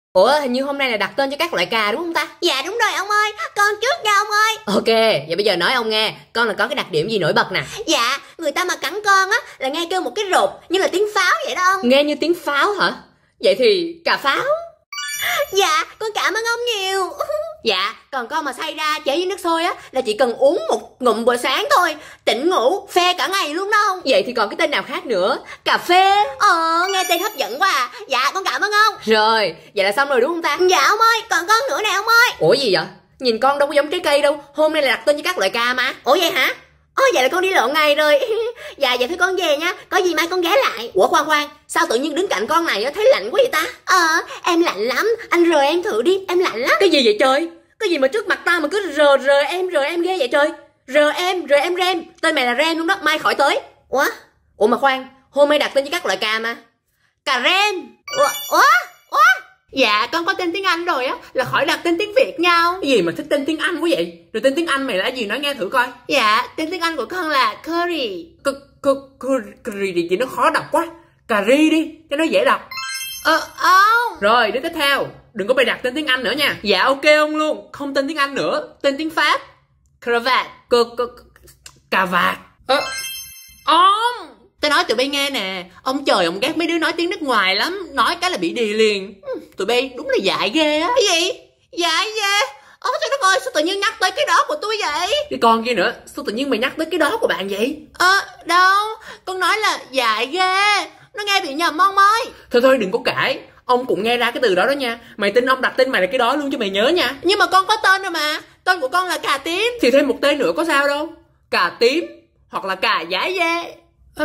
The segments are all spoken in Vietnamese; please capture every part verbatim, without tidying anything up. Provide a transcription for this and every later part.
Ủa, hình như hôm nay là đặt tên cho các loại cà đúng không ta? Dạ đúng rồi ông ơi, con trước nha ông ơi. Ok, vậy bây giờ nói ông nghe, con là có cái đặc điểm gì nổi bật nè? Dạ, người ta mà cắn con á là nghe kêu một cái rột như là tiếng pháo vậy đó ông. Nghe như tiếng pháo hả? Vậy thì cà pháo. Dạ, con cảm ơn ông nhiều. Dạ, còn con mà xay ra chế với nước sôi á là chỉ cần uống một ngụm bữa sáng thôi, tỉnh ngủ, phê cả ngày luôn đó không? Vậy thì còn cái tên nào khác nữa? Cà phê. Ờ, nghe tên hấp dẫn quá à. Dạ, con cảm ơn ông. Rồi, vậy là xong rồi đúng không ta? Dạ ông ơi, còn con nữa nè ông ơi. Ủa gì vậy? Nhìn con đâu có giống trái cây đâu, hôm nay là đặt tên cho các loại cà mà. Ủa vậy hả? Ồ, vậy là con đi lộn ngày rồi. Dạ, vậy thôi con về nha, có gì mai con ghé lại. Ủa khoan khoan, sao tự nhiên đứng cạnh con này thấy lạnh quá vậy ta? Ờ, em lạnh lắm, anh rời em thử đi, em lạnh lắm. Cái gì vậy trời? Cái gì mà trước mặt tao mà cứ rờ rờ em rờ em ghê vậy trời? Rờ em rờ em rem, tên mày là Rem luôn đó, mai khỏi tới. Ủa? Ủa mà khoan, hôm nay đặt tên cho các loại cà mà. Cà rem. Ủa? Ủa? Ủa? Dạ con có tên tiếng Anh rồi á, là khỏi đặt tên tiếng Việt nhau. Cái gì mà thích tên tiếng Anh quá vậy? Rồi tên tiếng Anh mày là gì nói nghe thử coi. Dạ, tên tiếng Anh của con là Curry. Curry thì chị nó khó đọc quá. Cà ri đi, cho nó dễ đọc. Ờ, ông. Rồi, đứa tiếp theo, đừng có bày đặt tên tiếng Anh nữa nha. Dạ ok ông luôn, không tên tiếng Anh nữa, tên tiếng Pháp. Cravat. Cà vạt. Ờ, ông. Tao nói tụi bay nghe nè, ông trời ông ghét mấy đứa nói tiếng nước ngoài lắm, nói cái là bị đì liền. Tụi bay đúng là dại ghê á. Cái gì? Dại ghê? Ôi trời đất ơi, sao tự nhiên nhắc tới cái đó của tôi vậy? Cái con kia nữa, sao tự nhiên mày nhắc tới cái đó của bạn vậy? Ờ, đâu, con nói là dại ghê, nó nghe bị nhầm ông ơi. Thôi thôi đừng có cãi, ông cũng nghe ra cái từ đó đó nha. Mày tin ông đặt tên mày là cái đó luôn cho mày nhớ nha. Nhưng mà con có tên rồi mà, tên của con là Cà Tím. Thì thêm một tên nữa có sao đâu. Cà tím, hoặc là cà dái dê. Ờ...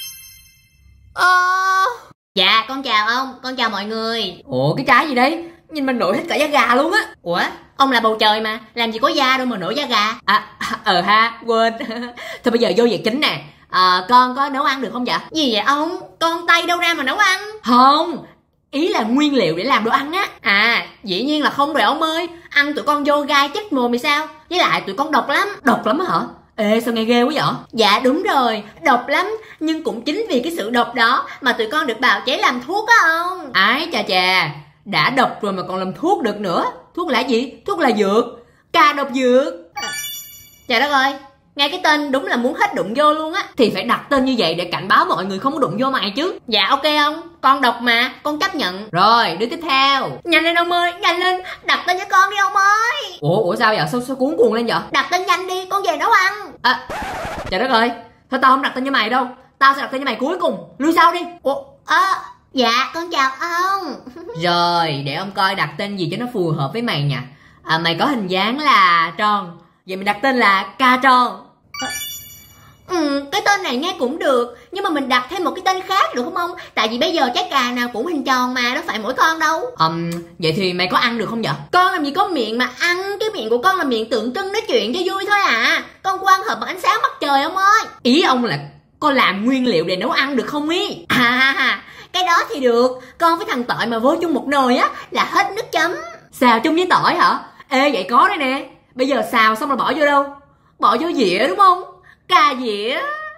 Ờ... Dạ con chào ông, con chào mọi người. Ủa cái trái gì đấy? Nhìn mình nổi hết cả da gà luôn á. Ủa? Ông là bầu trời mà, làm gì có da đâu mà nổi da gà. À, ờ ha, quên. Thôi bây giờ vô việc chính nè. À, con có nấu ăn được không vậy? Gì vậy ông? Con tay đâu ra mà nấu ăn? Không, ý là nguyên liệu để làm đồ ăn á. À, dĩ nhiên là không rồi ông ơi. Ăn tụi con vô gai chết mồm thì sao? Với lại tụi con độc lắm. Độc lắm hả? Ê sao nghe ghê quá vậy? Dạ đúng rồi, độc lắm. Nhưng cũng chính vì cái sự độc đó mà tụi con được bào chế làm thuốc á ông. Ái chà chà, đã độc rồi mà còn làm thuốc được nữa. Thuốc là gì? Thuốc là dược. Cà độc dược. À, trời đất ơi, nghe cái tên đúng là muốn hết đụng vô luôn á. Thì phải đặt tên như vậy để cảnh báo mọi người không có đụng vô mày chứ. Dạ ok ông, con độc mà, con chấp nhận. Rồi, đứa tiếp theo. Nhanh lên ông ơi, nhanh lên, đặt tên cho con đi ông ơi. Ủa, ủa sao vậy? Sao, sao cuốn cuồng lên vậy? Đặt tên nhanh đi, con về nấu ăn. À, trời đất ơi, thôi tao không đặt tên cho mày đâu. Tao sẽ đặt tên cho mày cuối cùng, lui sau đi. Ủa, à, dạ con chào ông. Rồi, để ông coi đặt tên gì cho nó phù hợp với mày nha. À, mày có hình dáng là tròn, vậy mình đặt tên là Ca Tròn. Ừ, cái tên này nghe cũng được, nhưng mà mình đặt thêm một cái tên khác được không ông? Tại vì bây giờ trái cà nào cũng hình tròn mà, đâu phải mỗi con đâu. um, Vậy thì mày có ăn được không vậy? Con làm gì có miệng mà ăn, cái miệng của con là miệng tượng trưng nói chuyện cho vui thôi à. Con quan hợp bằng ánh sáng mặt trời ông ơi. Ý ông là con làm nguyên liệu để nấu ăn được không ý? À, cái đó thì được. Con với thằng Tỏi mà vô chung một nồi á là hết nước chấm. Xào chung với tỏi hả? Ê vậy có đấy nè. Bây giờ xào xong rồi bỏ vô đâu? Bỏ vô dĩa đúng không? Cà dĩa.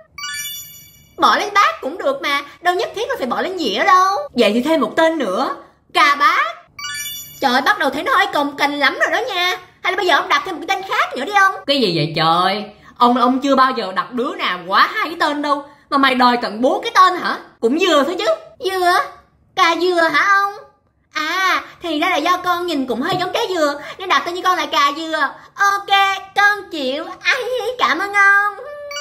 Bỏ lên bát cũng được mà, đâu nhất thiết là phải bỏ lên dĩa đâu. Vậy thì thêm một tên nữa. Cà bát. Trời ơi, bắt đầu thấy nó hơi cồng kềnh lắm rồi đó nha. Hay là bây giờ ông đặt thêm một cái tên khác nữa đi ông? Cái gì vậy trời? Ông ông chưa bao giờ đặt đứa nào quá hai cái tên đâu. Mà mày đòi tận bốn cái tên hả? Cũng vừa thôi chứ. Dừa? Cà dừa hả ông? À, thì ra là do con nhìn cũng hơi giống trái dừa nên đặt tên cho con là Cà dừa. Ok, con chịu. Ai, cảm ơn ông.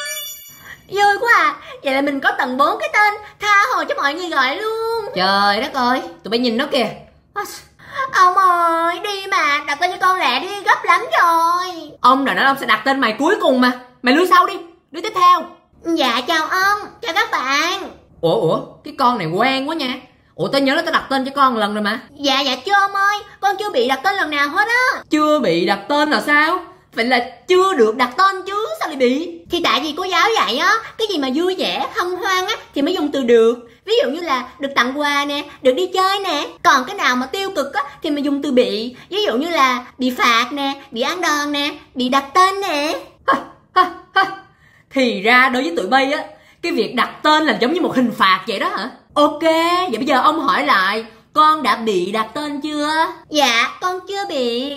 Vui quá à. Vậy là mình có tận bốn cái tên, tha hồ cho mọi người gọi luôn. Trời đất ơi, tụi bay nhìn nó kìa. Ông ơi, đi mà, đặt tên cho con lẹ đi, gấp lắm rồi. Ông đã nói ông sẽ đặt tên mày cuối cùng mà. Mày lui sau đi, đứa tiếp theo. Dạ chào ông, chào các bạn. Ủa ủa, cái con này quen quá nha. Ủa tao nhớ là tao đặt tên cho con một lần rồi mà. Dạ dạ chưa ông ơi, con chưa bị đặt tên lần nào hết á. Chưa bị đặt tên là sao? Vậy là chưa được đặt tên chứ, sao lại bị? Thì tại vì cô giáo dạy á, cái gì mà vui vẻ, hân hoan á thì mới dùng từ được. Ví dụ như là được tặng quà nè, được đi chơi nè. Còn cái nào mà tiêu cực á thì mình dùng từ bị. Ví dụ như là bị phạt nè, bị ăn đòn nè, bị đặt tên nè. Ha, ha, ha. Thì ra đối với tụi bay á, cái việc đặt tên là giống như một hình phạt vậy đó hả? Ok, vậy bây giờ ông hỏi lại, con đã bị đặt tên chưa? Dạ con chưa bị.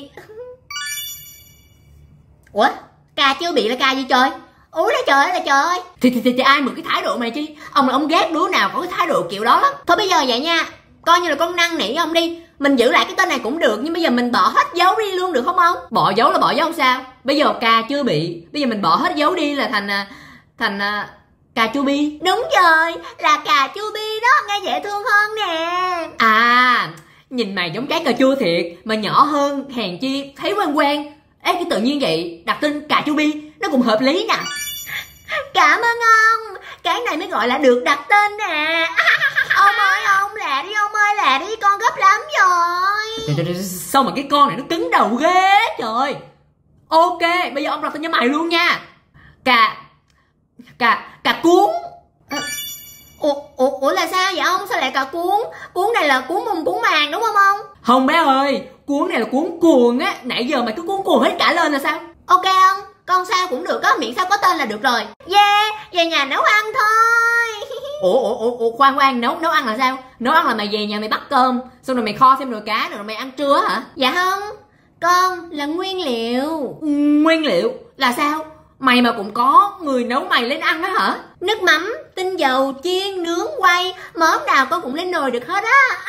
Ủa cà chưa bị là cà gì trời? Úi là trời là trời. Thì, thì, thì, thì ai mượn cái thái độ này chứ? Ông là ông ghét đứa nào có cái thái độ kiểu đó lắm. Thôi bây giờ vậy nha, coi như là con năn nỉ ông đi. Mình giữ lại cái tên này cũng được, nhưng bây giờ mình bỏ hết dấu đi luôn được không ông? Bỏ dấu là bỏ dấu sao? Bây giờ cà chưa bị, bây giờ mình bỏ hết dấu đi là thành thành cà chua bi. Đúng rồi, là cà chua bi đó, nghe dễ thương hơn nè. À, nhìn mày giống trái cà chua thiệt, mà nhỏ hơn, hèn chi thấy quen quen. Ê, cái tự nhiên vậy, đặt tên cà chua bi nó cũng hợp lý nè. Cảm ơn ông, cái này mới gọi là được đặt tên nè. Ông ơi ông, lẹ đi ông ơi, lẹ đi, con gấp lắm rồi. Sao mà cái con này nó cứng đầu ghê trời. Ok, bây giờ ông đặt tên cho mày luôn nha. Cà Cà Cà cuốn. Ủa, ủa, ủa là sao vậy ông? Sao lại cà cuốn? Cuốn này là cuốn mùng cuốn màng đúng không ông? Không bé ơi, cuốn này là cuốn cuồng á. Nãy giờ mày cứ cuốn cuồng hết cả lên là sao? Ok ông, con sao cũng được á, miễn sao có tên là được rồi. Yeah, về nhà nấu ăn thôi. Ủa, ủa, ủa, ủa, khoan khoan, nấu nấu ăn là sao? Nấu ăn là mày về nhà mày bắt cơm, xong rồi mày kho thêm nồi cá, rồi mày ăn trưa hả? Dạ không, con là nguyên liệu. Nguyên liệu là sao? Mày mà cũng có người nấu mày lên ăn đó hả? Nước mắm, tinh dầu, chiên, nướng, quay, món nào con cũng lên nồi được hết á.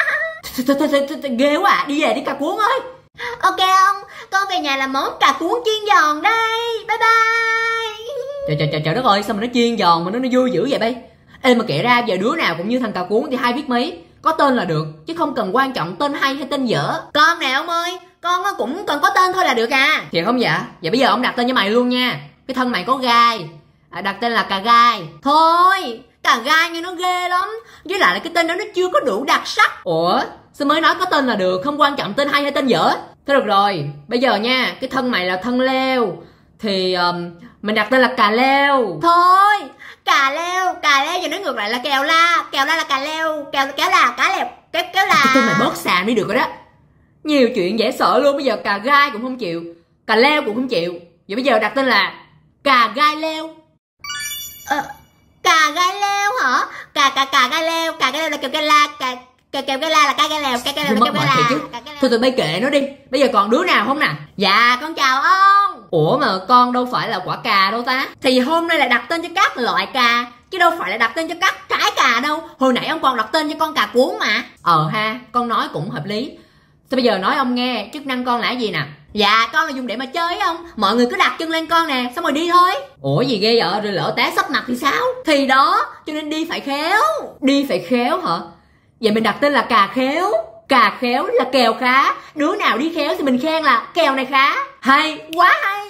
Ghê quá à, đi về đi cà cuốn ơi. Ok ông, con về nhà làm món cà cuốn chiên giòn đây. Bye bye. Trời trời trời, trời đất ơi, sao mà nó chiên giòn mà nó, nó vui dữ vậy bay? Ê mà kể ra giờ đứa nào cũng như thằng cà cuốn thì hay biết mấy, có tên là được, chứ không cần quan trọng tên hay hay tên dở. Con nè ông ơi, con cũng cần có tên thôi là được à. Thiệt không dạ? Vậy bây giờ ông đặt tên cho mày luôn nha. Cái thân mày có gai, à, đặt tên là cà gai. Thôi, cà gai nghe nó ghê lắm, với lại là cái tên đó nó chưa có đủ đặc sắc. Ủa, sao mới nói có tên là được, không quan trọng tên hay hay tên dở. Thế được rồi, bây giờ nha, cái thân mày là thân leo, thì um, mình đặt tên là cà leo. Thôi, cà leo, cà leo giờ nói ngược lại là kèo la, kèo la là cà leo, kèo kéo là cá leo, kéo kéo là. Thôi mày bớt xàm đi được rồi đó. Nhiều chuyện dễ sợ luôn, bây giờ cà gai cũng không chịu, cà leo cũng không chịu. Vậy bây giờ đặt tên là cà gai leo. Ờ, cà gai leo hả? Cà cà cà gai leo, cà gai leo là kèo gai la, cà kèo kèo gai la là cà gai leo, cà gai leo là kèo gai la. Thôi tụi bay kệ nó đi. Bây giờ còn đứa nào không nè? Dạ con chào ông. Ủa mà con đâu phải là quả cà đâu ta? Thì hôm nay là đặt tên cho các loại cà, chứ đâu phải là đặt tên cho các trái cà đâu. Hồi nãy ông còn đặt tên cho con cà cuốn mà. Ờ ha, con nói cũng hợp lý. Thôi bây giờ nói ông nghe, chức năng con là gì nè? Dạ con là dùng để mà chơi không? Mọi người cứ đặt chân lên con nè, xong rồi đi thôi. Ủa gì ghê vậy? Rồi lỡ té sấp mặt thì sao? Thì đó, cho nên đi phải khéo. Đi phải khéo hả? Vậy mình đặt tên là cà khéo. Cà khéo là kèo khá. Đứa nào đi khéo thì mình khen là kèo này khá. Hay, quá hay.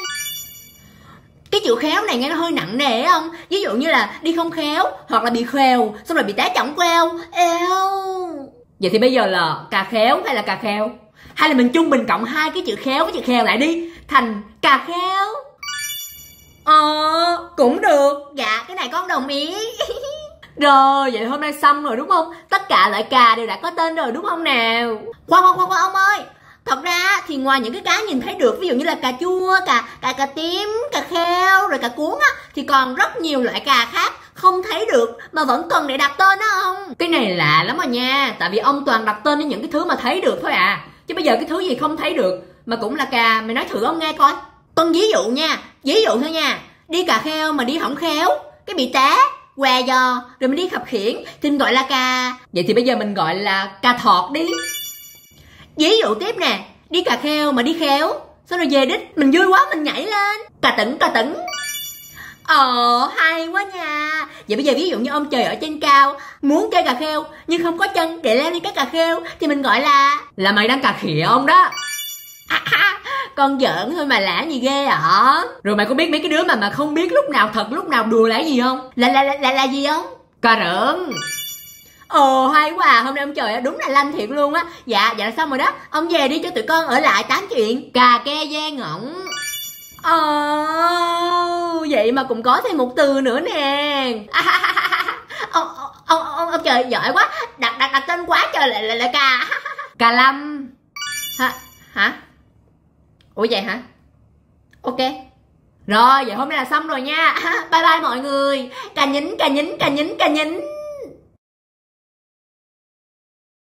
Cái chữ khéo này nghe nó hơi nặng nề không? Ví dụ như là đi không khéo, hoặc là bị khèo, xong rồi bị té chỏng queo. Eo. Vậy thì bây giờ là cà khéo hay là cà kheo? Hay là mình chung mình cộng hai cái chữ khéo với chữ khèo lại đi, thành cà khéo. Ờ, cũng được. Dạ, cái này con đồng ý. Rồi, vậy hôm nay xong rồi đúng không? Tất cả loại cà đều đã có tên rồi đúng không nào? Khoan khoan khoan khoan ông ơi. Thật ra thì ngoài những cái cái nhìn thấy được, ví dụ như là cà chua, cà cà cà tím, cà kheo, rồi cà cuốn á, thì còn rất nhiều loại cà khác không thấy được mà vẫn cần để đặt tên đó không? Cái này lạ lắm rồi nha, tại vì ông toàn đặt tên đến những cái thứ mà thấy được thôi à. Chứ bây giờ cái thứ gì không thấy được mà cũng là cà, mày nói thử ông nghe coi. Con ví dụ nha, ví dụ thôi nha. Đi cà kheo mà đi hỏng khéo, cái bị té, què giò, rồi mình đi khập khiễng thì mình gọi là cà. Vậy thì bây giờ mình gọi là cà thọt đi. Ví dụ tiếp nè, đi cà kheo mà đi khéo, sau rồi về đích mình vui quá mình nhảy lên, cà tửng cà tửng. Ờ, hay quá nha. Vậy bây giờ ví dụ như ông trời ở trên cao, muốn chơi cà kheo nhưng không có chân để leo lên cái cà kheo thì mình gọi là là mày đang cà khịa ông đó. À, à, con giỡn thôi mà lạ gì ghê hả? Rồi mày có biết mấy cái đứa mà mà không biết lúc nào thật lúc nào đùa là gì không? Là là là là, là gì không? Cà rỡn. Ồ hay quá à, hôm nay ông trời đúng là lanh thiệt luôn á. Dạ, dạ là xong rồi đó. Ông về đi cho tụi con ở lại tám chuyện cà ke gian ngỗng. Ồ, vậy mà cũng có thêm một từ nữa nè. À, ông, ông, ông, ông trời giỏi quá. Đặt đặt đặt tên quá trời lại lại lại cà. Cà lâm. Hả? Hả? Ủa vậy hả? Ok. Rồi, vậy hôm nay là xong rồi nha. Bye bye mọi người. Cà nhín, cà nhín, cà nhín, cà nhín.